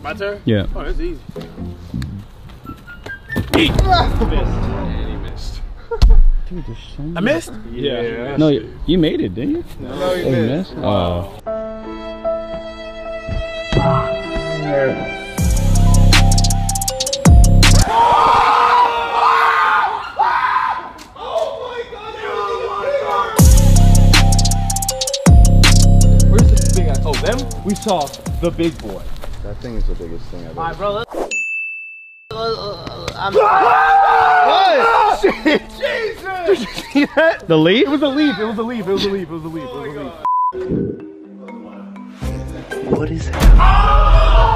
My turn? Yeah. Oh, that's easy. Dude, there's so many. I missed? Yeah. No, you made it, didn't you? No, you missed. Oh. Where's the big guy? Oh, them? We saw the big boy. That thing is the biggest thing I've ever Alright, bro. What? Shit! Jesus! Did you see that? The leaf? It was a leaf. It was a leaf. It was a leaf. It was a leaf. It was a leaf. What is that?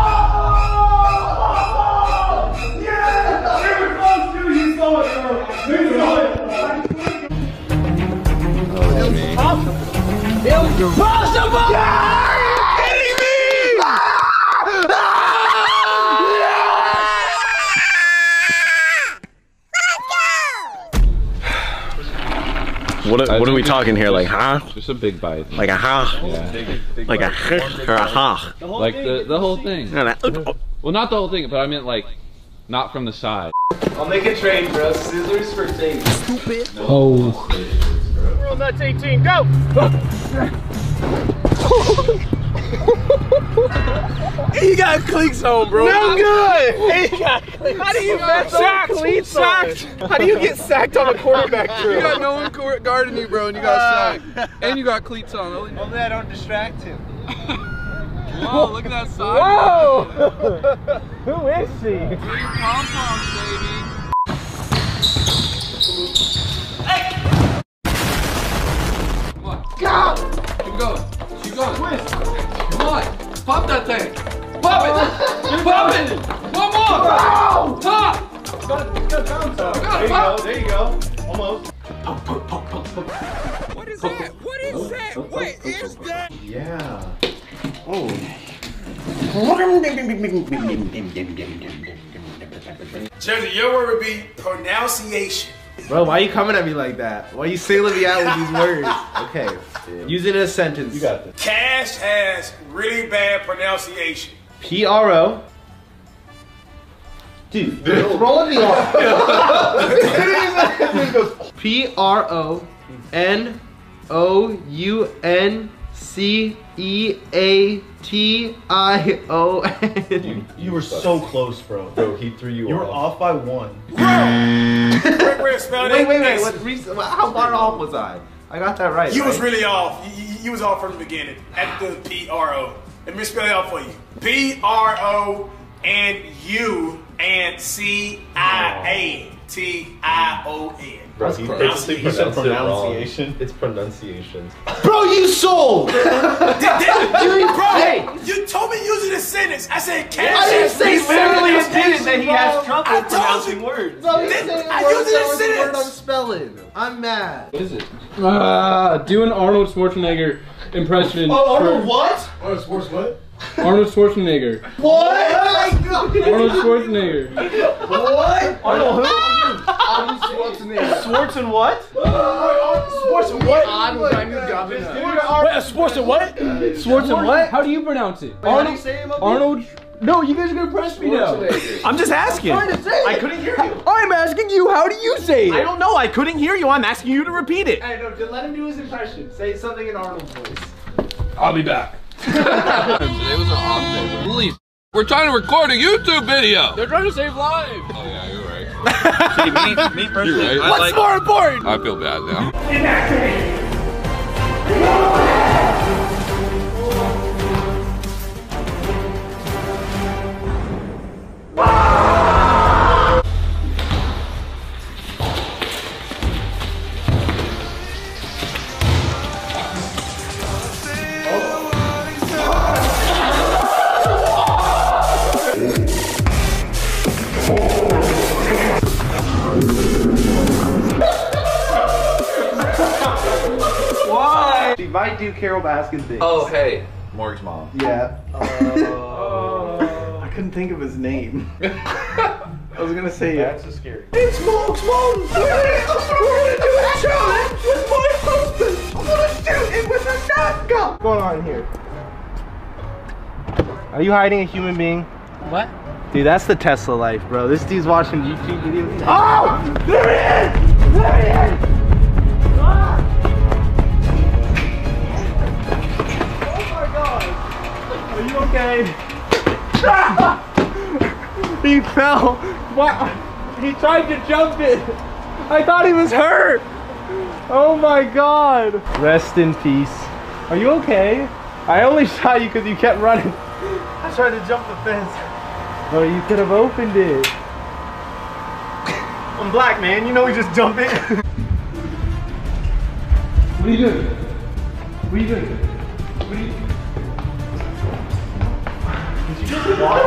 What are we talking here? Like, huh? Just a big bite. Like a huh? Yeah. Like a huh or a huh? Like the whole thing. No, no. Well, not the whole thing, but I meant like, not from the side. I'll make a trade, bro. Scissors for tape. Stupid. Oh. Rule nuts 18, go! He got cleats on, bro. No good. He got cleats. How do you mess up cleats on? How do you get sacked on a quarterback drill? You got no one guarding you, bro, and you got sacked. And you got cleats on. Hopefully I don't distract him. Whoa, look at that side. Whoa! Who is she? Green pom-poms, baby. Come on. Go! Keep going. Keep going. Come on. Pop that thing. Pop it. Pop it. One more. Top. Gotta bounce out. There you go. Almost. What is that? What is that? What is that? Yeah. Jersey, your word would be pronunciation. Bro, why are you coming at me like that? Why are you singling me out with these words? Okay. Use it in a sentence. You got this. Cash has really bad pronunciation. P-R-O. Dude, it's rolling me off. P-R-O-N-O-U-N-C-E-A-T-I-O-N. You were so close, bro. Bro, he threw you off. You were off by one. Wait. How far off was I? I got that right. You was really off. You was off from the beginning. At the P-R-O. Let me spell it out for you. P-R-O-N-U-N-C-I-A-T-I-O-N. Bro, he said pronunciation. It's pronunciation. Bro, you sold! Bro, you told me use it in a sentence. I said cash. I didn't say literally admitted that he has trouble I told pronouncing you. words. No, I used it in a sentence. I'm spelling. I'm mad. What is it? Do an Arnold Schwarzenegger impression. Oh, Arnold what? Arnold Schwarzenegger. Arnold Schwarzenegger. What? Arnold Schwarzenegger. What? Arnold who? Arnold Schwarzenegger. Schwartz and what? Sports and what? Wait, sports and what? Schwartz and what? How do you pronounce it? Arnold. Arnold. No, you guys are gonna press me now. I'm just asking. I couldn't hear you. I'm asking you. How do you say it? I don't know. I couldn't hear you. I'm asking you to repeat it. Hey, no, just let him do his impression. Say something in Arnold's voice. I'll be back. Today was an off day. Please. We're trying to record a YouTube video. They're trying to save lives. Oh yeah, you're right. See, me personally. You're right. What's more important? I feel bad now. Why? She might do Carol Baskin things. Oh hey, Morg's mom. Yeah. I couldn't think of his name. I was gonna say That's so scary. It's Morg's mom! We're gonna do a challenge with my husband! I'm gonna shoot him with a Nerf gun! What's going on here? Are you hiding a human being? What? Dude, that's the Tesla life, bro. This dude's watching YouTube videos. Oh! There he is! There he is! Ah! Oh my god! Are you okay? Ah! He fell. What? He tried to jump it. I thought he was hurt. Oh my god. Rest in peace. Are you okay? I only shot you because you kept running. I tried to jump the fence. Oh, you could have opened it. I'm black, man. You know we just jump in. What are you doing? What are you doing? What are you? Did you just walk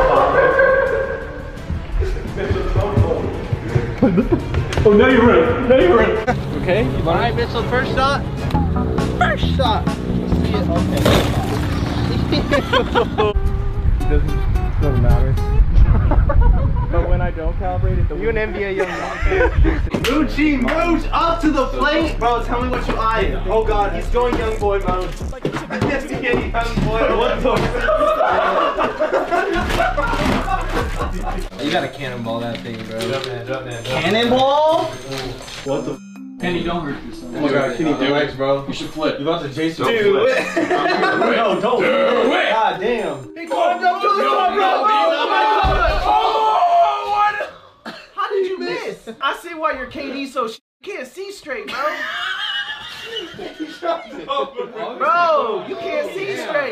Oh, now you're running. Now you're running. Okay. All right, Mitchell. First shot. First shot. See it. Okay. Doesn't matter. But when I don't calibrate it, you an NBA young man. Moochie, Mooch, up to the plate. Bro, tell me what you eyeing. Oh god, he's going young boy mode. NBA young boy. What the? You gotta cannonball that thing, bro. Cannonball? What the? Kenny, don't hurt yourself. Oh my god, Kenny, relax, bro. You should flip. You about to Jason? Do it. No, don't. Do it. God damn. He climbed up to the top, bro. How did you miss? I see why your KD so you can't see straight, bro. Bro, you can't see straight.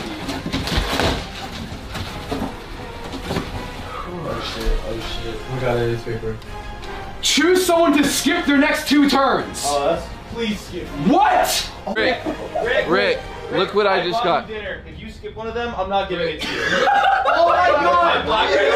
Oh shit. We got it, it's paper. Choose someone to skip their next 2 turns. Oh, that's. Please skip. What? Rick, look what I just got. Dinner. If you skip one of them, I'm not giving it to you. Oh my god!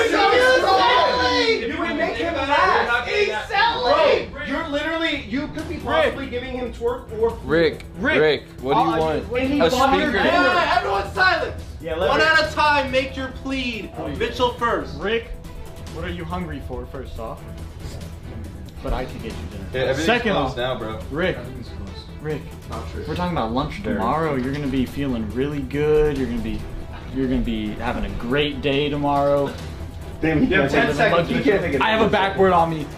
You can make him laugh. He's selling! Bro, you're literally, you could be possibly giving him twerk or food. Rick, what do you want? A speaker. Everyone silent! Yeah, One at a time, make your plead. Mitchell first. Rick, what are you hungry for, first off? But I can get you dinner. Yeah, everything's Second closed off, now, bro. Rick, Not true. we're talking about lunch tomorrow. You're gonna be feeling really good. You're gonna be having a great day tomorrow. Damn, you have 10 seconds. You can't take it. I have a backboard on me.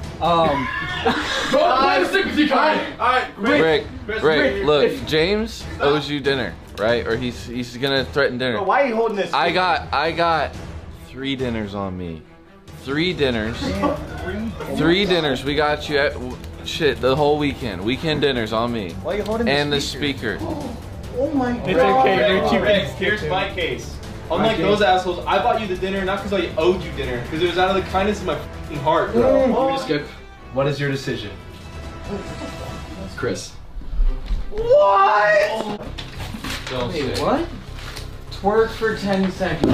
Rick, look, James owes you dinner, right? Or he's gonna threaten dinner. Bro, why are you holding this? I got 3 dinners on me. 3 dinners. 3 dinners. We got you at the whole weekend. Weekend dinners on me. Why are you holding and the speaker. Oh my god. It's okay, Rick. Here's my case. Unlike those assholes, I bought you the dinner not because I owed you dinner, because it was out of the kindness of my f***ing heart, bro. You skip. What is your decision? Chris. What? Don't Wait, say. what? Twerk for 10 seconds.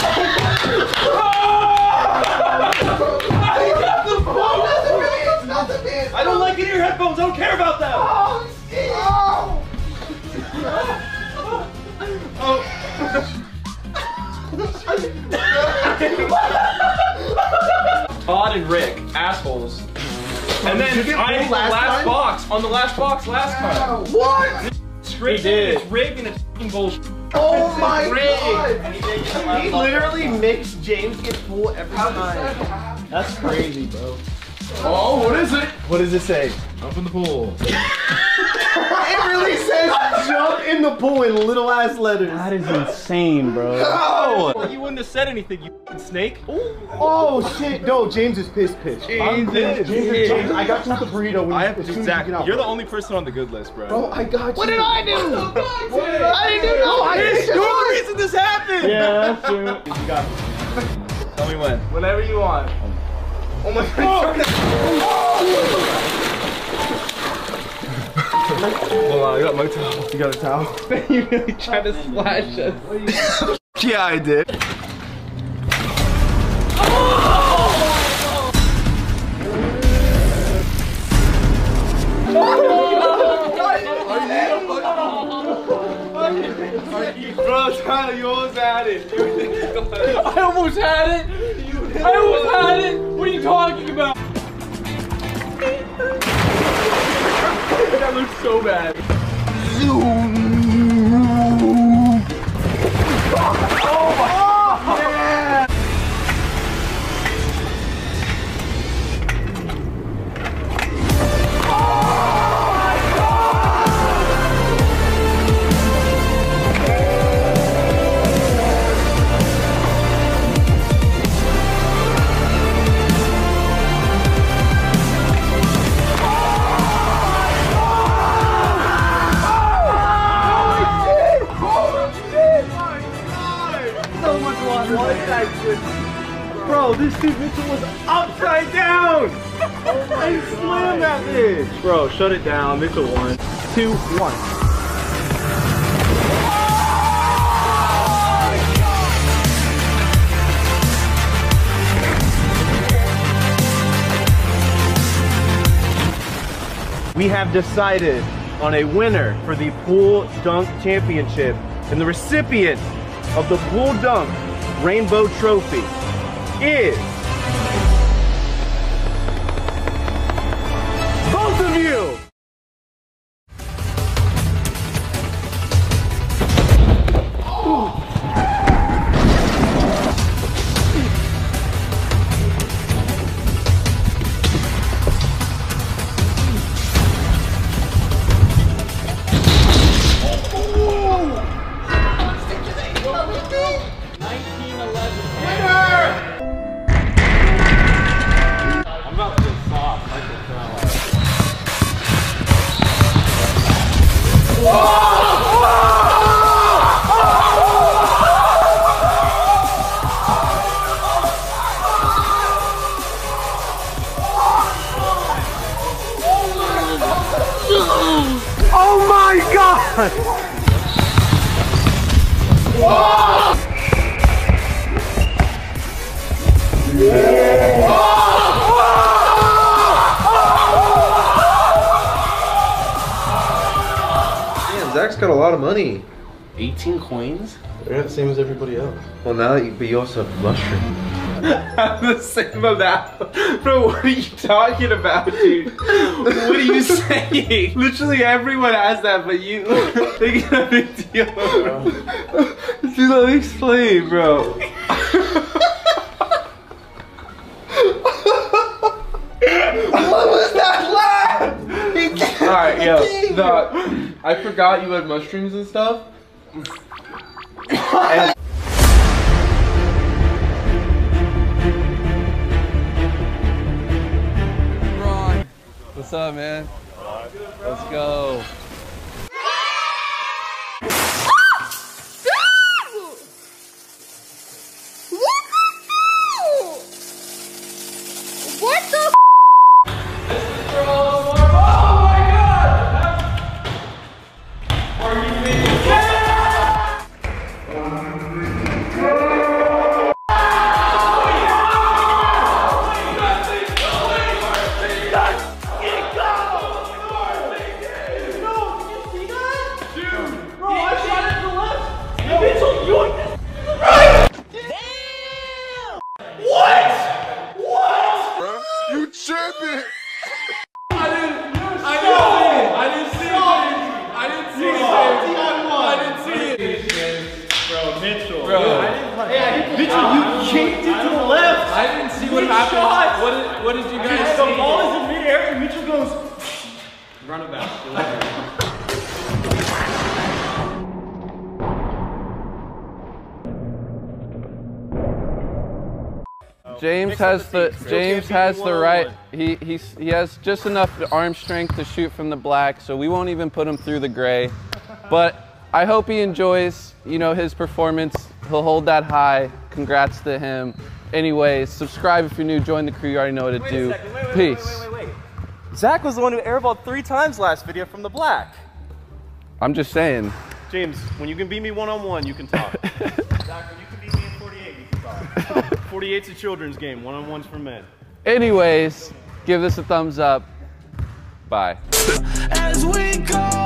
I don't like it in your headphones. I don't care about that. Oh, shit. Oh. Todd and Rick, assholes. And then Did you get I pulled last time? box on the last box last time. What? Straight it's rigged and it's f***ing bullshit. Oh my Rigged. god. And he didn't get the last He box. literally makes James get full every time. That's crazy, bro. Oh, what is it? What does it say? Up in the pool. It really says jump in the pool in little ass letters. That is insane, bro. Oh! You wouldn't have said anything, you f***ing snake. Oh shit! No, James is pissed. James, I got you with the burrito. When I have as soon as you exactly. get out. You're the only person on the good list, bro. Bro, I got you. What did I do? I didn't do no. I didn't. You're the reason this happened. Yeah, that's true. You got me. Tell me when. Whenever you want. Oh my god. Hold on, I got my towel. You got a towel? You really tried to splash us. Yeah, I did. Bro, Tyler, you almost had it. I almost had it. I almost had it. What are you talking about? That looks so bad. Bro, this dude Mitchell was upside down! I slammed that bitch! Bro, shut it down. Mitchell won. 2-1. We have decided on a winner for the Pool Dunk Championship, and the recipient of the Pool Dunk Rainbow Trophy is both of you! Oh my God! Damn, Zach's got a lot of money. 18 coins? They're the same as everybody else. Well, now that but you also have mushroom. I'm the same amount. Bro, what are you talking about, dude? What are you saying? Literally everyone has that, but you make it a big deal. Dude, let me explain, bro. What was that laugh? Alright, yo. I forgot you had mushrooms and stuff. And What's up, man? Let's go. What the what did you guys see? The ball is in midair and Mitchell goes Runabout. James has the right. He has just enough arm strength to shoot from the black, so we won't even put him through the gray. But I hope he enjoys, you know, his performance. He'll hold that high. Congrats to him. Anyways, subscribe if you're new. Join the crew. You already know what to do. Peace. Wait. Zach was the one who airballed 3 times last video from the black. I'm just saying. James, when you can beat me one-on-one, you can talk. Zach, when you can beat me in 48, you can talk. 48's a children's game. One-on-one's for men. Anyways, give this a thumbs up. Bye. As we go.